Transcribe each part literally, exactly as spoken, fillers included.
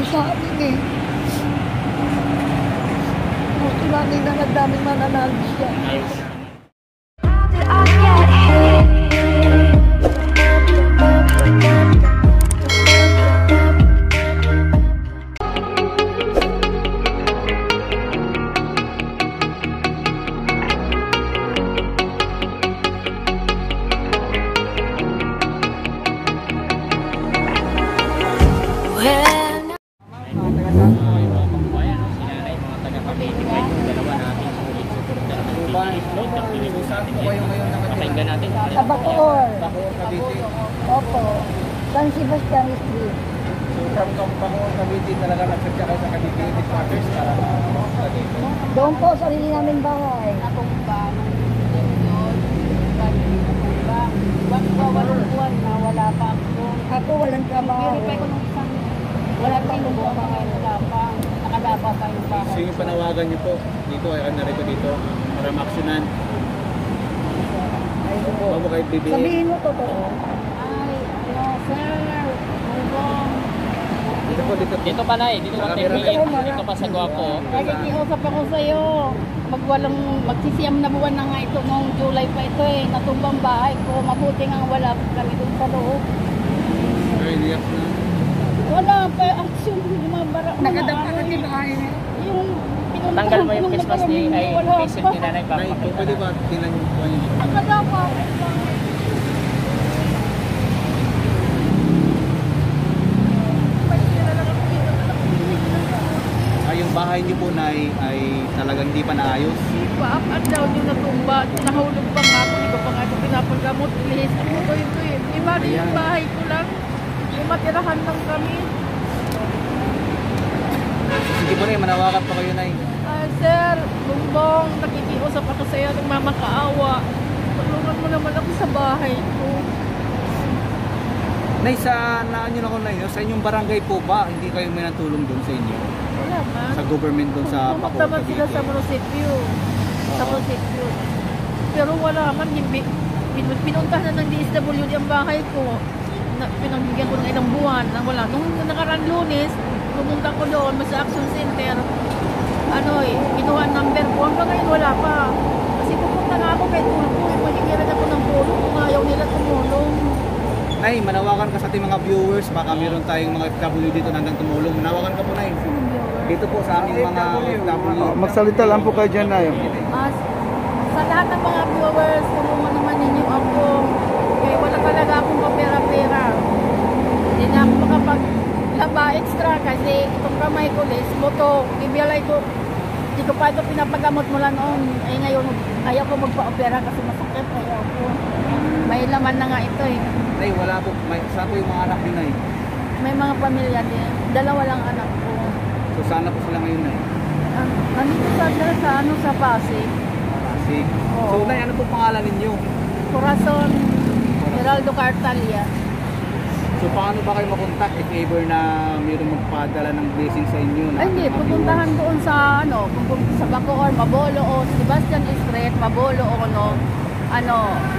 sa amin eh. Gusto namin na nagdaming mananalo siya. Sa Bacoor. Bacoor, Cavite. Opo. San Sebastian Street. So from Bacoor, Cavite talaga nagsadya kayo sa Cavite Headquarters para makapunta dito. Doon po, sarili namin bahay. Natumba ng yun. Natumba. Wag pa walong buwan na wala pa ako. Ako walang trabaho. Verify ko nung isang wala pa yung buwan pa ngayon. Wala pa. Nakadapa pa yung bahay. So yung panawagan niyo po dito, ay narito dito para maaksyonan. Bago kayo bibigyan. Sabihin mo totoo. Ay, ano, sir. Bubong. Dito po, dito. Dito pa na eh, dito pa ten minutes, dito pa sa Guapo. Nakikiusap ako sa'yo. Magwalang, magsisiyam na buwan na nga ito, noong July pa ito eh. Natumbang bahay ko. Mabuti nga wala kami dun sa loob. Ay, liyak na. Wala pa action. Yung mga bara. Nakadapa ka di bahay. Yung pinuntahan Tanggal mo yung nung Christmas ni nakarami, ay wala patient pa. ni Nanay Nay, Papa. kung pwede ba tinan yung buwan niyo? Nakadapa. Ah, yung bahay niyo po, Nay, ay talagang hindi pa naayos. Pa up and down yung natumba. Nahulog pa nga ako. Hindi ko pa nga ito pinapagamot. Please, ako to ito eh. Iba rin yung Ayan. bahay ko lang. Yung matirahan lang kami. Sige po, Nay, manawagan pa kayo, Nay. Ah, sir, Bumbong, nakikiusap ako sa iyo, nagmamakaawa. Tulungan mo naman ako sa bahay ko. Nay, sa naan nyo na ko, Nay, no? Sa inyong barangay po ba, hindi kayo may natulong doon sa inyo? Wala man. Sa government doon sa Bacoor, Pumunta sila Cavite? sa munisipyo. Sa Oo. munisipyo. Pero wala man. Hindi, pin- pinuntahan na ng D S W D ang bahay ko. Na, pinagbigyan ko ng ilang buwan. Na wala. Nung nakaraan Lunes, pumunta ko doon sa Action Center. Ano eh, kinuha ang number ko. Hanggang ngayon wala pa. Kasi pupunta na ako kay Tulpo. Eh, magkikiran ako ng tulong kung ayaw nila tumulong. Nay, manawagan ka sa ating mga viewers. Baka meron tayong mga F W dito na nandang tumulong. Manawagan ka po, Nay. Dito po sa aming mga F W. Magsalita lang po kayo dyan, Nay. As, sa lahat ng mga viewers, tulungan naman ninyo ako. Kaya wala talaga akong kapera-pera. Hindi na ako makapaglaba extra kasi itong kamay ko, lesbo to. Ibilay ko, hindi ko pa ito pinapagamot mula noon. Ay ngayon, ayaw ko magpa-opera kasi masakit. Ayaw ko. May laman na nga ito eh. Nay, wala po. May, saan po yung mga anak nyo, Nay? May mga pamilya din. Dalawa lang anak ko. So, sana po sila ngayon, Nay? Ah, nandito sa, sa ano sa Pasig. Pasig. Oo. So, Nay, ano po pangalan ninyo? Corazon, Geraldo Cartalia. So, paano ba kayo makontak if ever na mayroong magpadala ng blessing sa inyo? Na Ay, hindi, mga pupuntahan viewers? doon sa, ano, pupunta sa Bacoor, Mabolo, o Sebastian Street, Mabolo, o ano, ano,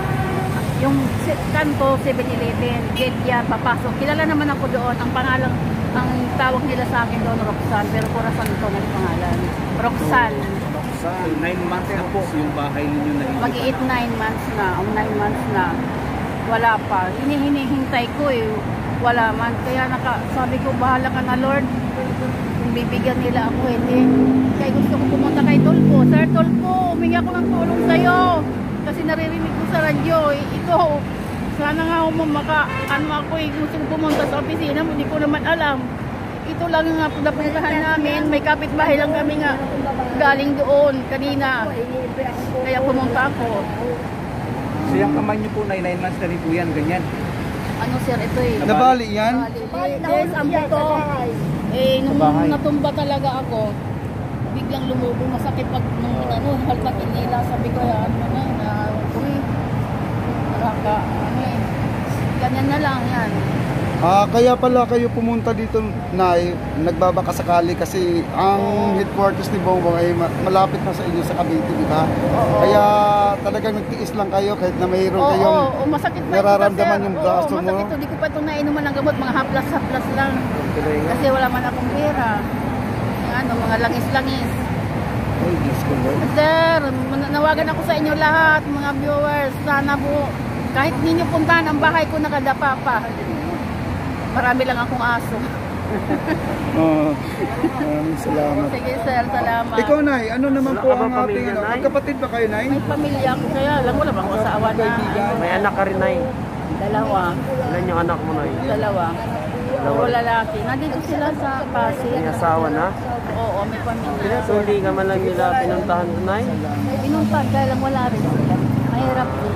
yung si- kanto, seven eleven, gate yan, papasok. Kilala naman ako doon, ang pangalan, ang tawag nila sa akin doon, Roxanne, pero Corazon ito na yung pangalan. Roxanne. So, nine months na po yung bahay ninyo na hindi Mag-i-eight, pa na- nine months na, o nine months na. Wala pa. Hinihinihintay ko eh. Wala man. Kaya naka, sabi ko, bahala ka na Lord. Kung bibigyan nila ako, hindi. Kaya gusto ko pumunta kay Tulpo. Sir Tulpo, humingi ako ng tulong sa'yo. Kasi naririnig ko sa radyo. Eh, ito, sana nga ako maka, ano ako eh, gusto ko pumunta sa opisina mo. Hindi ko naman alam. Ito lang yung nga napuntahan namin. May kapitbahay lang kami nga galing doon kanina. Kaya pumunta ako. So, yung kamay nyo po, Nay, nine months na rin po yan, ganyan. Ano sir, ito eh. Nabali yan? Yes, ang buto. Eh, nung Sa bahay. natumba talaga ako, biglang lumubog, masakit pag nung ano, halpatin nila, sabi ko, ano na, na, uy, nakaka, ano eh, ganyan na lang yan. Ah, kaya pala kayo pumunta dito, Nay, nagbabaka sakali kasi ang headquarters ni Bongbong ay ma- malapit na sa inyo sa Cavite, di ba? Kaya talagang nagtiis lang kayo kahit na mayroon Oo, kayong oo, masakit pa ito, nararamdaman sir. yung Oo, braso mo. masakit ito. Di ko pa ito nainuman ng gamot, mga haplas-haplas lang. Kasi wala man akong pera. Yung ano, mga langis-langis. Ay, Diyos ko, Lord. Sir, nawagan ako sa inyo lahat, mga viewers. Sana po, kahit ninyo puntahan ang bahay ko, nakadapa pa. Marami lang akong aso. Oo. Maraming salamat. Sige sir, salamat. Ikaw, Nay, ano naman po ang ating ano? Magkapatid ba kayo, Nay? May pamilya ako, kaya lang wala bang asawa na. May anak ka rin, Nay. Dalawa. Ilan yung anak mo, Nay? Dalawa. Puro lalaki. Nandito sila sa Pasig. May asawa na? Oo, may pamilya. So hindi ka man lang nila pinuntahan doon, Nay? Pinuntag, kaya lang wala rin sila. Mahirap din.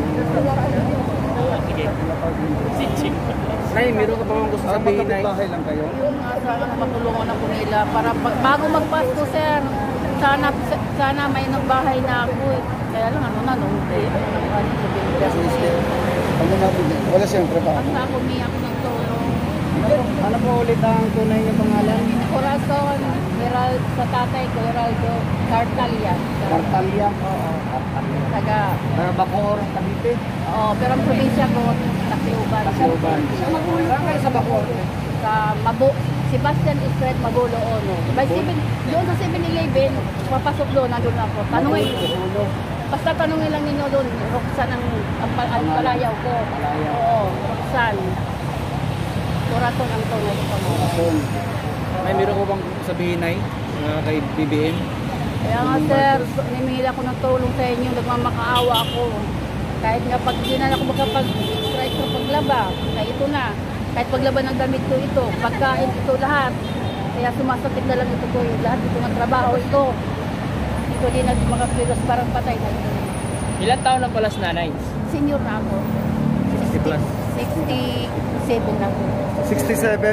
Nay, meron ka pa bang gusto Ah, sabihin, Nay? magkapit bahay lang kayo? Yung nga sana na matulungan ako nila para pag, bago magpasko, sir, sana sana may nagbahay na ako eh. Kaya lang ano na nung day, ano na ano sa Pilipinas. Ano natin? Wala siyempre pa. Basta ako umiyak ng tulong. Ano po ulit ang tunay niyo pangalan? Corazon, Herald, sa tatay ko, Heraldo, Cartalia. Cartalia. Oo. Taga, Taga Bacoor, Cavite. oo, pero ang probinsya ko, Tacloban. Tacloban. Saan kayo sa Bacoor? Sa Mabu, Sebastian Street, Mabulo, Ono. By seven, doon sa seven eleven, papasok doon, nandun ako. Tanungin, basta tanungin lang ninyo doon, Roxanne ang, ang, pal- ang palayaw ko. Oo, Roxanne. Corazon ang tunay ko pangalan. Nay, meron ko bang sabihin, Nay? Uh, kay B B M? Kaya nga sir, nimihil ako ng tulong sa inyo, nagmamakaawa ako. Kahit nga pag di na ako makapag-strike sa paglaba, kaya ito na. Kahit paglaba ng damit ko ito, pagkain ito lahat. Kaya sumasakit na lang ito ko, lahat ito ng trabaho ito. Ito din na makapilos parang patay na ito. Ilan taon na pala si nanay? Senior na ako. sixty plus. sixty-seven na ako. sixty-seven?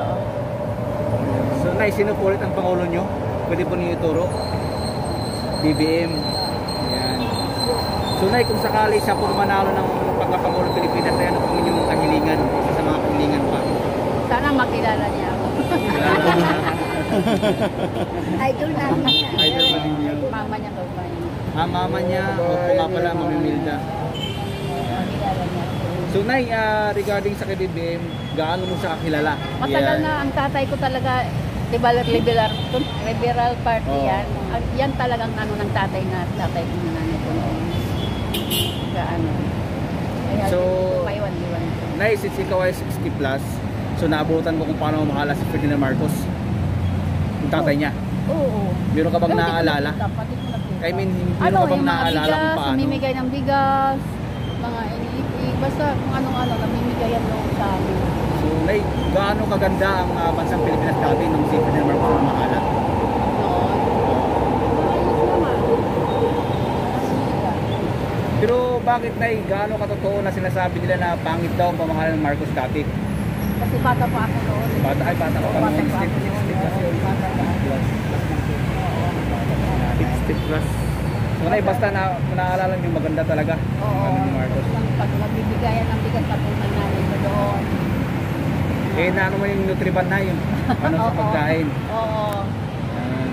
So, Nay, sino po ulit ang Pangulo nyo? Pwede po ninyo ituro? B B M. Ayan. So, Nay, kung sakali siya po manalo ng pagkapangulo ng Pilipinas, ay ano po inyong kahilingan? Isa sa mga kahilingan pa. Sana makilala niya ako. Idol namin yan. Idol ba ninyo? Mama niya daw ba yun? Ah, mama niya. Opo nga pala, Mami Milda. Makilala niya ako. So, Nay, ah, regarding sa kay B B M, gaano mo siya kakilala? Matagal Yan. na ang tatay ko talaga, di ba, liberal, liberal party Oo. yan. Ang- Yan talagang ano ng tatay na, tatay ko na nanay ko noon. Kaya ano. Kaya So- maiwan-iwan. Nay, since ikaw ay sixty plus, so naabutan ko kung paano mahala si Ferdinand Marcos. Yung tatay niya. Oo. Meron ka bang Pero di ko naaalala? nakita, pati ko nakita. I mean, meron ano, ka bang yung mga naaalala kung bigas, paano? namimigay ng bigas, mga initi, basta kung anong-ano, namimigayan noon sa amin. So, Nay, gaano kaganda ang ah, bansang Pilipinas dati nung si Ferdinand Marcos ang mahala? Noon. Ayos naman. Pero bakit, Nay, gaano katotoo na sinasabi nila na pangit daw ang pamahalaan ng Marcos dati? Kasi bata pa ako noon. Bata, ay bata ka pa Bata nung pa ako sixty, sixty plus yun. noon. Bata pa ako. sixty plus. So, Nay, basta na, naalala niyo maganda talaga Oo. ang ni Marcos. Yung pag nagbibigayan ng bigas patunay namin ko doon. Eh, na ano man yung Nutriban na yun? Ano sa Oo. pagkain? Oo. Yan.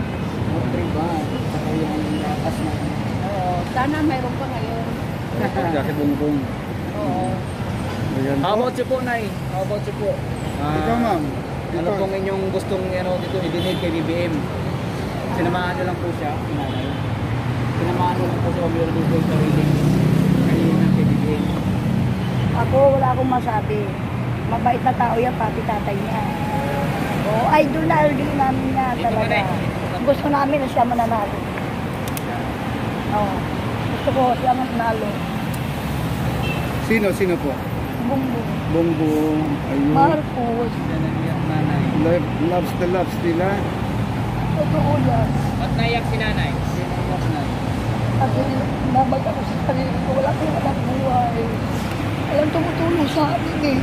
Oo. Sana mayroon pa ngayon. Kasi bumbong. Oo. Ayan How po. about you po, Nay? How about you po? Ah, Ikaw, ma'am. Ano Ikaw. pong inyong gustong ano, dito idinig kay B B M? Sinamahan nyo lang po siya, sinanay. Sinamahan nyo lang po siya, meron din po yung sarili. Kanina kay B B M. Ako, wala akong masabi. Mabait na tao yan, pati tatay niya. Oo, idol na idol namin niya talaga. Gusto namin na siya mananalo. Oo. Gusto ko siya mananalo. Sino? Sino po? Bumbong. Bongbong. Ayun. Marcos. Nanay. Love, loves the loves nila. Totoo yan. Ba't naiyak si nanay? Kasi nabag ako sa kanila ko. Wala kang anak buhay. Alam, tumutulong sa amin eh.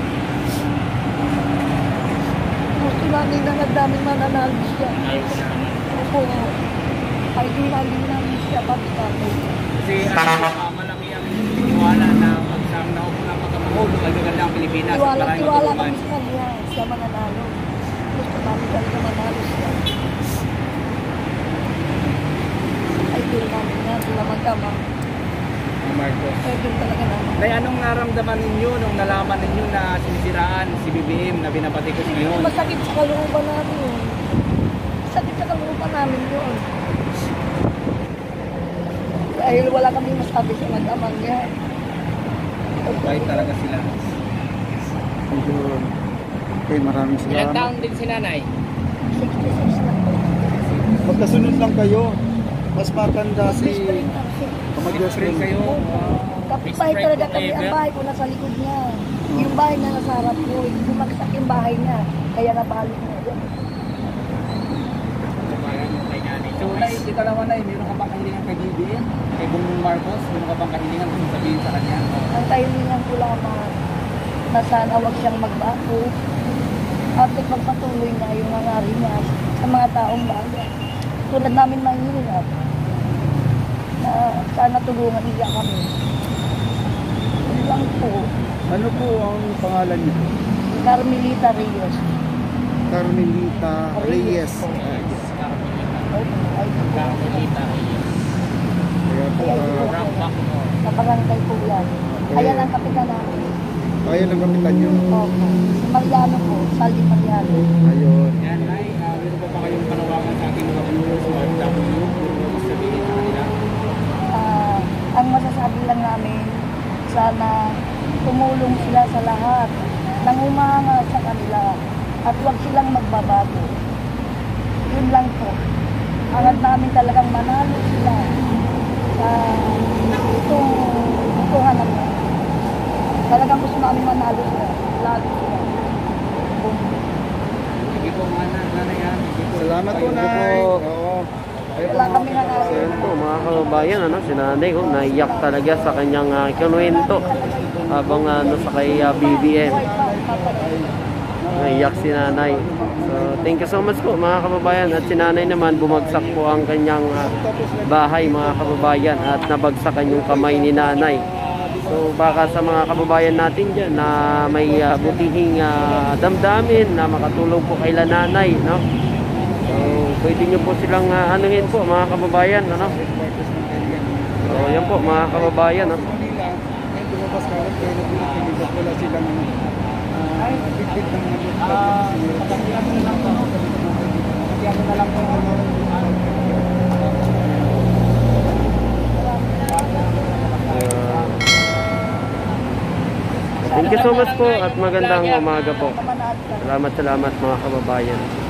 Gusto namin na nagdaming mananalo siya. Opo. Idol namin namin siya, pati tatay. Kasi ano, uh, malaki ang iniwala na pag sa naupo ng pagkamanalo po magaganda ang Pilipinas at Tiwala, maraming tiwala matulungan. kami sa kanya. Siya mananalo. Gusto namin talaga manalo siya. Idol namin nga. Sila magkama. Ang Marcos. Idol talaga namin. Nay, anong naramdaman ninyo nung nalaman ninyo na sinisiraan si B B M na binabatikos ngayon? Masakit sa kalooban namin yun. Masakit sa kalooban namin yun. Dahil wala kami masabi sa mag-amang niya. Kahit talaga sila. Ayun. Okay, maraming Ilang salamat. taon din si nanay? sixty-six na po. Magkasunod lang kayo. Mas matanda si Best friend kasi. Kamag-Diyos Friend kayo. Kapitbahay talaga kami. Ang bahay ko nasa likod niya. Yung bahay na nasa harap ko. Bumagsak yung bahay niya. Kaya nabalik niya. So, Nay, ikaw naman, Nay, meron ka bang kahilingan kay B B M? Kay Bongbong Marcos? Meron ka bang kahilingan kung sabihin sa kanya? Ang kahilingan ko lamang na sana huwag siyang magbago at magpatuloy na yung nangyari niya sa mga taong bayan. Tulad namin mahirap na sana tulungan niya kami. Yun lang po. Ano po ang pangalan niyo? Carmelita Reyes. Carmelita Reyes. Ay, ay, Carmelita. Kaya po, Ay, ay, ah, Rampak mo. sa barangay po yan. Ayan ang kapitan namin. kaya ng kapitan niyo. Opo. Si Mariano po, Saldi Mariano. Ayun. Yan, Nay, uh, meron pa ba kayong panawagan sa ating mga viewers o W? Meron mo sabihin sa kanila? Ah, ang masasabi lang namin, sana tumulong sila sa lahat nang umanga sa kanila at huwag silang magbabago. Yun lang po. Hangad namin talagang manalo sila sa itong itong hanap. Talagang gusto namin manalo sila. Lalo sila. Sige po, mga nanay, ha? Sige po. Salamat po, Ayun Nay. po. Oo. Ayun Wala po, kami nanalo. Ayan po mga kababayan, ano, si nanay ko, naiyak talaga sa kanyang uh, kinuwento habang ano, sa kay uh, B B M. Naiyak si nanay. So, thank you so much po mga kababayan. At si nanay naman, bumagsak po ang kanyang uh, bahay mga kababayan at nabagsakan yung kamay ni nanay. So, baka sa mga kababayan natin dyan na may uh, butihing uh, damdamin na makatulong po kay nanay, no? So, pwede nyo po silang uh, anuhin po mga kababayan, ano? So, yan po mga kababayan, no? Manila, may lumabas ka rin kayo na pinipilipat wala silang ah, bigbig ng mga Ah, pagkakiyano na lang po. Pagkakiyano na lang po. Thank you so much po at magandang umaga po. Kamanaan ka. Salamat, salamat mga kababayan.